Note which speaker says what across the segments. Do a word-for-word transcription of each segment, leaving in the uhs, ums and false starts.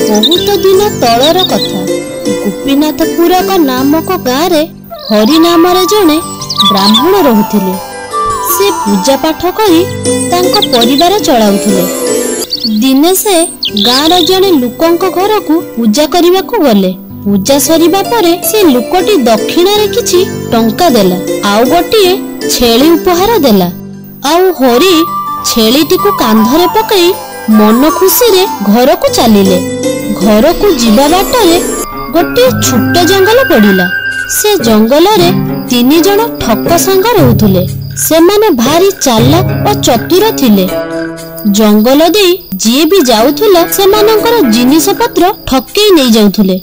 Speaker 1: बहुत दिन तलर कथा गोपीनाथपुर नामक गाँव रे हरि नाम जड़े ब्राह्मण रहुथिले। से पूजा पाठ करी तांको परिवार चलाउथिले। दिने से गाँव जड़े लोकंक घर को पूजा करने को गले। पूजा सरिबा परे से लोकटी दक्षिण रे किछि टंका देला आउ गोटिए छेली उपहार देला। आउ हरि छेलीटी को कांधरे पकई मन खुशी रे घर को चलिले। घर को जीवा बाटरे गोटे छोट जंगल पड़िला। से जंगल रे तीन जन ठक संग रहउथुले। सेमाने भारी चालाक और चतुर थिले। जंगल दे जी भी जाउथुला सेमानकर जिनिस पत्र ठकेई नहीं जाउथुले।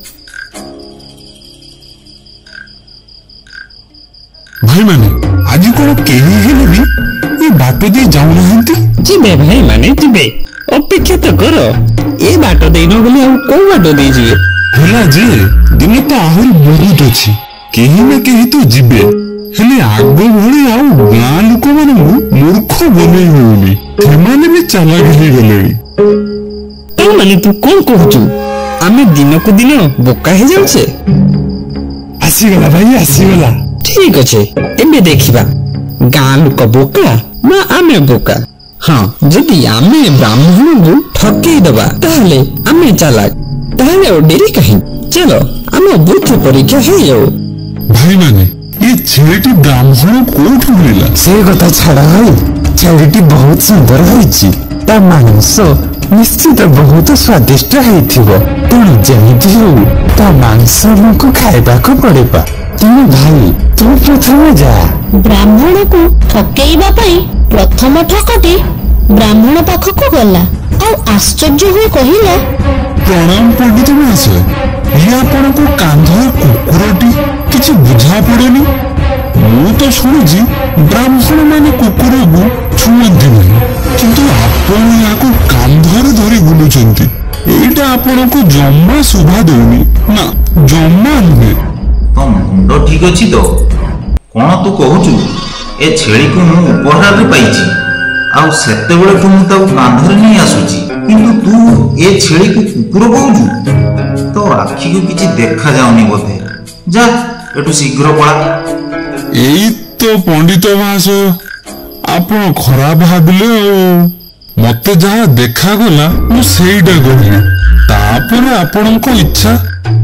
Speaker 2: भाई माने आज कोन केही हेले भी ए बाटो दे जाउ नहंती।
Speaker 3: जिबे भाई माने जिबे अपेक्षा तो करो। ए बाटो दे न बोले आ को बाटो दे जिए
Speaker 2: होला जे दिन तो आहुर बहुत अछि। केही न केही तो जिबे हेले आगो भले आ गाँ लोक माने मूर्ख बने होनी। थेमाने भी चला गेली गलेनी।
Speaker 3: ए माने तू कोन कहछु आमे दिन को दिन बोका हे जाउछे।
Speaker 2: आसी गला भाई आसी गला।
Speaker 3: ठीक अच्छे एबे देखिबा गाँ लोक बोका ना आमे बोका। हाँ जदि आमे ब्राह्मण को ठके दबा ताहले आमे चालाक ताहले और देरी कहीं चलो आमे बुद्धि परीक्षा है जाओ।
Speaker 2: भाई माने ये छेलीटी ब्राह्मण कोठ मिला
Speaker 4: से कथा छाड़ा भाई। छेलीटी बहुत सुंदर होईची। ता मांस निश्चित बहुत स्वादिष्ट हेथिबो। तेणु जेमिति हो ता मांस हमको खाइबा को पड़ेबा। तुम भाई तू प्रथम जा।
Speaker 1: ब्राह्मण को ठकेइबा पई प्रथम ठकटी ब्राह्मण पाख को गला और आश्चर्य हुई कहिला
Speaker 2: प्रणाम पंडित महाशय। ये आपण को कांधर कुकुरटी किछि बुझा पड़ेनी। मु तो शुणुची ब्राह्मण माने कुकुर को छुअंती नहीं किंतु आपण याको कांधर धरी बुलुचंती। एटा आपण को जम्मा शोभा देउनी ना जम्मा नुहे।
Speaker 5: तो मुंड ठीक अच्छी तो कौन तू कहूचु ए छेली को मु उपहार रे पाइछि आउ सेते बेले तू मु ताऊ कांधरे नहीं आसुची किंतु तू ए छेली को कुकुर कहूचु। तो आखि को किछि देखा जाउनी बोधे। जा एटू शीघ्र पळा।
Speaker 2: एई तो पंडित महाशय आपण खराब भाबिले मते जहा देखा गला मु सेईटा कहली तापर आपनको इच्छा।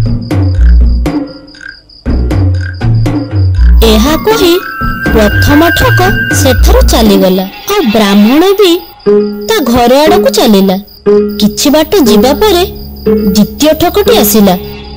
Speaker 1: एहा कही प्रथम ठक सेठरू चलीगला और ब्राह्मण भी ता घर आड़ को चलिला। किछि बाट जीवा परे द्वितीय ठकटी आसिला।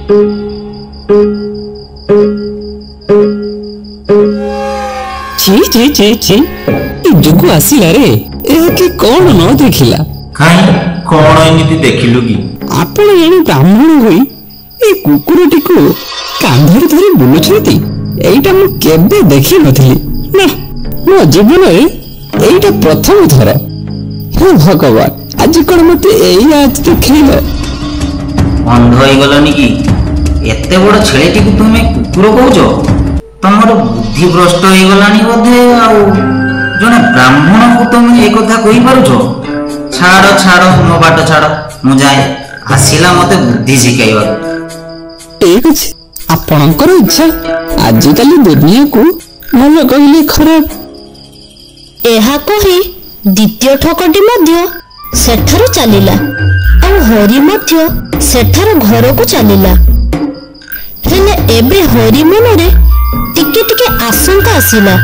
Speaker 3: छी छी छी छी जुगु आसिला रे ए कि कोन न देखिला।
Speaker 5: काई कोन एमिति देखिलु की
Speaker 3: आपण एने ब्राह्मण होई ए कुकुरटी को कांधर धरि बुलुछथि। एइटा मु केबे देखि नथिली ना मो जीवन रे एइटा प्रथम थर। हे भगवान आज कोन मते एई आज देखिलो।
Speaker 5: अंध होई गलनी की एते बड़ छेलीटी को तुमे कुकुर कहउछो। तमर बुद्धि भ्रष्ट होई गलानी बोधे। आउ जने ब्राह्मण को तुमे ए कथा कहि पारुछो। छाड़ छाड़ मो बाट छाड़ मु जाए आसिला मते बुद्धि सिखाइबा।
Speaker 3: ठीक अछि आपणकर इच्छा। आजिकाली दुनिया को भल कहले खराब।
Speaker 1: एहा कही द्वितीय ठकटी मध्य सेठारु चलिला और हरि मध्य सेठार घर को चलिला। हेले एबे हरि मनरे टिके टिके आशंका आसिला।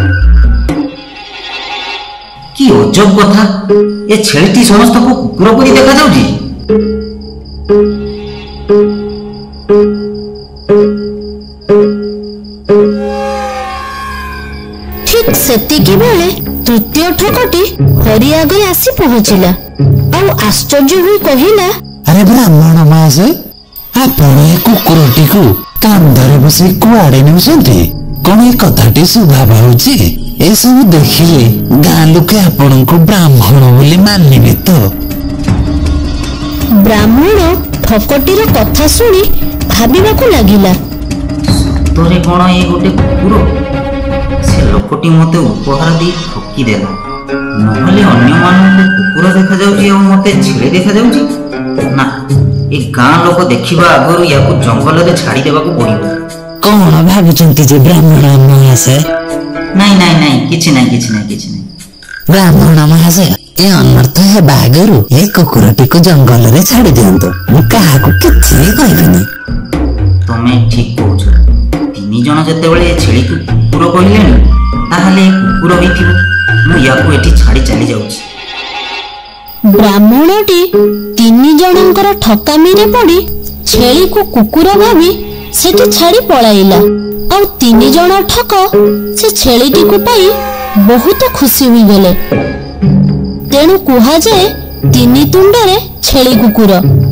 Speaker 5: की अजब कथा ए छेलीटी समस्त को कुकुर परी देखा जाउची।
Speaker 1: ठीक सेतिकी बेले तृतीय ठकटी हरि आगे आसी पहुंचिला और आश्चर्य हुई कहिला
Speaker 4: अरे ब्राह्मण महाशय आपण ए कुकुरटी को कांधरे बसी कुआड़े नेउछंती। कोन ए कथाटी सुभा पाउची। ए सब देखिले गाँ लोके आपण को ब्राह्मण बोली मानिबे तो।
Speaker 1: ब्राह्मण ठकटीर कथा सुनी भाबिबाकू लागिला।
Speaker 5: तोरे कोन ए गोटे कुकुर से लोकटी मते उपहार दी ठकी देला। नहले अन्य मानक कुकुर देखा जाउची और मते छेली देखा जाउची ना ଏ ଗାଁ ଲୋକ ଦେଖିବା ଆଗରୁ ୟାକୁ ଜଙ୍ଗଲରେ ଛାଡ଼ି ଦେବାକୁ ପଡ଼ିବ।
Speaker 3: କଣ ଭାବୁଛନ୍ତି ଯେ ବ୍ରାହ୍ମଣ ମହାଶୟ?
Speaker 5: ନାଇଁ ନାଇଁ ନାଇଁ କିଛି ନାଇଁ କିଛି ନାଇଁ କିଛି ନାଇଁ
Speaker 3: ବ୍ରାହ୍ମଣ ମହାଶୟ, ଏ ଅନର୍ଥ ହେବା ଆଗରୁ ଏ କୁକୁରଟିକୁ ଜଙ୍ଗଲରେ ଛାଡ଼ି ଦିଅନ୍ତୁ। ମୁଁ କାହାକୁ କିଛି କହିବିନି।
Speaker 5: ତମେ ଠିକ କହୁଛ। ତିନି ଜଣ ଯେତେବେଳେ ଏ ଛେଳିକୁ କୁକୁର କହିଲେଣି, ତାହେଲେ ଏ କୁକୁର ହେଇଥିବ। ମୁଁ ୟାକୁ ଏଠି ଛାଡ଼ି ଚାଲି ଯାଉଛି।
Speaker 1: ବ୍ରାହ୍ମଣଟି ତିନି ଜଣଙ୍କର ଠକାମିରେ ପଡି ଛେଳିକୁ କୁକୁର ଭାବି ସେଠି ଛାଡ଼ି ପଳାଇଲା। ଆଉ ତିନି ଜଣ ଠକ ସେ ଛେଳିଟିକୁ ପାଇ ବହୁତ ଖୁସି ହୋଇଗଲେ। ତେଣୁ କୁହାଯାଏ ତିନି ତୁଣ୍ଡରେ ଛେଳି କୁକୁର।